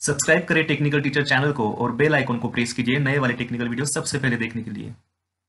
Subscribe करें technical teacher channel को और बेल आइकन को प्रेस कीजिए नए वाले टेक्निकल वीडियो सबसे पहले देखने के लिए।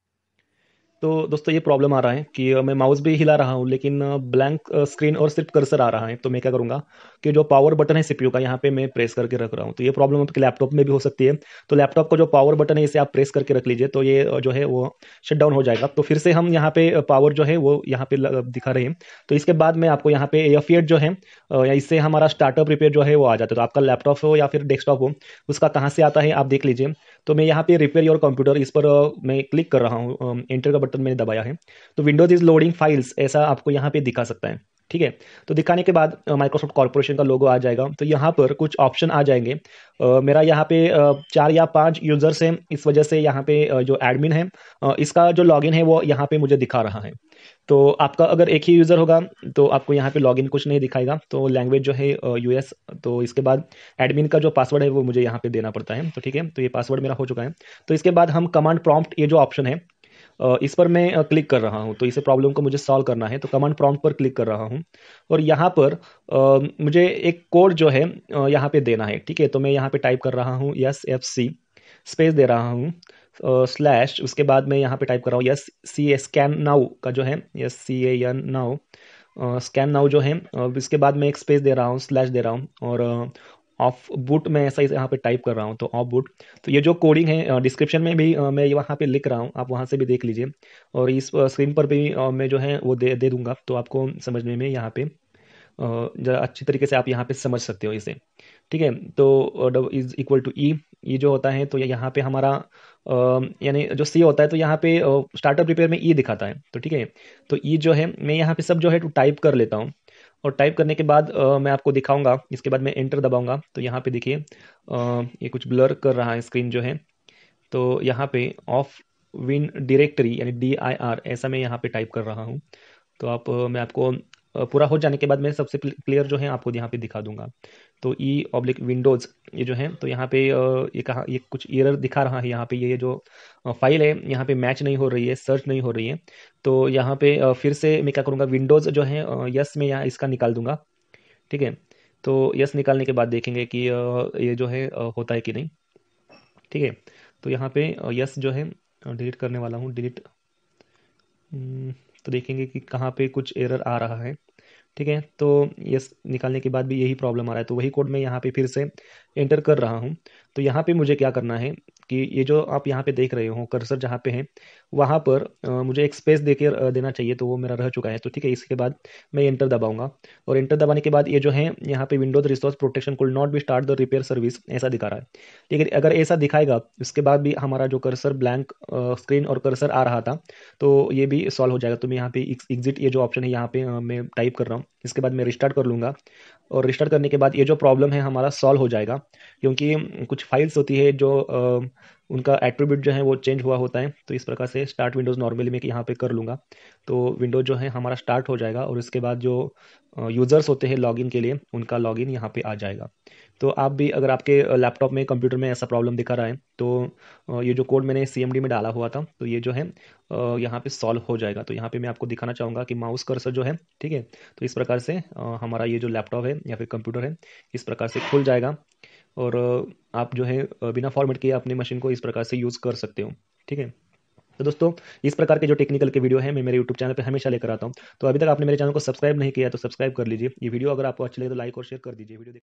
तो दोस्तों ये प्रॉब्लम आ रहा है कि मैं माउस भी हिला रहा हूँ लेकिन ब्लैंक स्क्रीन और सिर्फ कर्सर आ रहा है। तो मैं क्या करूँगा कि जो पावर बटन है सीपीयू का यहाँ पे मैं प्रेस करके रख रहा हूँ। तो ये प्रॉब्लम आपके लैपटॉप में भी हो सकती है। तो लैपटॉप का जो पावर बटन है इसे आप प्रेस करके रख लीजिए, तो ये जो है वो शट डाउन हो जाएगा। तो फिर से हम यहाँ पे पावर जो है वो यहाँ पे दिखा रहे हैं। तो इसके बाद में आपको यहाँ पे F8 जो है या इससे हमारा स्टार्टअप रिपेयर जो है वो आ जाता है। तो आपका लैपटॉप हो या फिर डेस्कटॉप हो, उसका कहाँ से आता है आप देख लीजिए। तो मैं यहाँ पे रिपेयर योर कंप्यूटर इस पर मैं क्लिक कर रहा हूँ, एंटर का बटन मैंने दबाया है। तो विंडोज इज लोडिंग फाइल्स ऐसा आपको यहाँ पे दिखा सकता है। ठीक है, तो दिखाने के बाद माइक्रोसॉफ्ट कॉर्पोरेशन का लोगो आ जाएगा। तो यहाँ पर कुछ ऑप्शन आ जाएंगे। मेरा यहाँ पे 4 या 5 यूजर्स हैं, इस वजह से यहाँ पे जो एडमिन है इसका जो लॉगिन है वो यहाँ पे मुझे दिखा रहा है। तो आपका अगर एक ही यूज़र होगा तो आपको यहाँ पे लॉगिन कुछ नहीं दिखाएगा। तो लैंग्वेज जो है यूएस। तो इसके बाद एडमिन का जो पासवर्ड है वो मुझे यहाँ पे देना पड़ता है। तो ठीक है, तो ये पासवर्ड मेरा हो चुका है। तो इसके बाद हम कमांड प्रॉम्प्ट, ये जो ऑप्शन है इस पर मैं क्लिक कर रहा हूँ। तो इसे प्रॉब्लम को मुझे सॉल्व करना है, तो कमांड प्रॉम्प्ट पर क्लिक कर रहा हूँ। और यहाँ पर मुझे एक कोड जो है यहाँ पे देना है। ठीक है, तो मैं यहाँ पे टाइप कर रहा हूँ SFC, स्पेस दे रहा हूँ स्लैश, उसके बाद मैं यहाँ पे टाइप कर रहा हूँ SCA, स्कैन नाउ का जो है SCAN नाउ, स्कैन नाउ जो है। इसके बाद मैं एक स्पेस दे रहा हूँ, स्लैश दे रहा हूँ, और ऑफ बूट मैं ऐसा ही यहाँ पे टाइप कर रहा हूँ, तो ऑफ बूट। तो ये जो कोडिंग है डिस्क्रिप्शन में भी मैं वहाँ पे लिख रहा हूँ, आप वहाँ से भी देख लीजिए। और इस स्क्रीन पर भी मैं जो है वो दे दे दूंगा, तो आपको समझने में यहाँ पे ज़रा अच्छी तरीके से आप यहाँ पे समझ सकते हो इसे। ठीक है, तो इज इक्वल टू ई जो होता है, तो यहाँ पे हमारा यानी जो सी होता है, तो यहाँ पे स्टार्टअप रिपेयर में ई दिखाता है। तो ठीक है, तो ई जो है मैं यहाँ पे सब जो है तो टाइप कर लेता हूँ। और टाइप करने के बाद मैं आपको दिखाऊंगा। इसके बाद मैं एंटर दबाऊंगा, तो यहाँ पे देखिए ये कुछ ब्लर कर रहा है स्क्रीन जो है। तो यहाँ पे ऑफ विन डायरेक्टरी यानी DIR ऐसा मैं यहाँ पे टाइप कर रहा हूँ। तो मैं आपको पूरा हो जाने के बाद मैं सबसे क्लियर जो है आपको यहाँ पे दिखा दूंगा। तो E/विंडोज़ ये जो है, तो यहाँ पे ये कहा, ये कुछ एरर दिखा रहा है। यहाँ पे ये जो फाइल है यहाँ पे मैच नहीं हो रही है, सर्च नहीं हो रही है। तो यहाँ पे फिर से मैं क्या करूँगा, विंडोज़ जो है यस मैं यहाँ इसका निकाल दूंगा। ठीक है, तो यस निकालने के बाद देखेंगे कि ये जो है होता है कि नहीं। ठीक है, तो यहाँ पे यस जो है डिलीट करने वाला हूँ, डिलीट। तो देखेंगे कि कहाँ पे कुछ एरर आ रहा है। ठीक है, तो यस निकालने के बाद भी यही प्रॉब्लम आ रहा है। तो वही कोड मैं यहाँ पे फिर से एंटर कर रहा हूँ। तो यहाँ पे मुझे क्या करना है कि ये जो आप यहाँ पे देख रहे हो कर्सर जहाँ पे है वहाँ पर मुझे एक स्पेस दे के देना चाहिए, तो वो मेरा रह चुका है। तो ठीक है, इसके बाद मैं एंटर दबाऊंगा। और एंटर दबाने के बाद ये जो है यहाँ पे Windows resource protection could not be start the repair service ऐसा दिखा रहा है। लेकिन अगर ऐसा दिखाएगा उसके बाद भी हमारा जो कर्सर ब्लैंक स्क्रीन और कर्सर आ रहा था, तो ये भी सॉल्व हो जाएगा। तो मैं यहाँ पे एग्जिट ये जो ऑप्शन है यहाँ पे मैं टाइप कर रहा हूँ। इसके बाद मैं रिस्टार्ट कर लूँगा, और रिस्टार्ट करने के बाद ये जो प्रॉब्लम है हमारा सॉल्व हो जाएगा। क्योंकि कुछ फाइल्स होती है जो उनका एट्रीब्यूट जो है वो चेंज हुआ होता है। तो इस प्रकार से स्टार्ट विंडोज़ नॉर्मली मैं यहाँ पे कर लूँगा, तो विंडोज जो है हमारा स्टार्ट हो जाएगा। और इसके बाद जो यूज़र्स होते हैं लॉगिन के लिए, उनका लॉगिन यहाँ पे आ जाएगा। तो आप भी अगर आपके लैपटॉप में, कंप्यूटर में ऐसा प्रॉब्लम दिखा रहा है, तो ये जो कोड मैंने CMD में डाला हुआ था, तो ये जो है यहाँ पे सॉल्व हो जाएगा। तो यहाँ पे मैं आपको दिखाना चाहूँगा कि माउस कर्सर जो है, ठीक है, तो इस प्रकार से हमारा ये जो लैपटॉप है या फिर कंप्यूटर है इस प्रकार से खुल जाएगा। और आप जो है बिना फॉर्मेट किए अपनी मशीन को इस प्रकार से यूज़ कर सकते हो। ठीक है, तो दोस्तों इस प्रकार के जो टेक्निकल के वीडियो है मैं मेरे यूट्यूब चैनल पे हमेशा लेकर आता हूँ। तो अभी तक आपने मेरे चैनल को सब्सक्राइब नहीं किया तो सब्सक्राइब कर लीजिए। ये वीडियो अगर आपको अच्छी लगे तो लाइक और शेयर कर दीजिए। वीडियो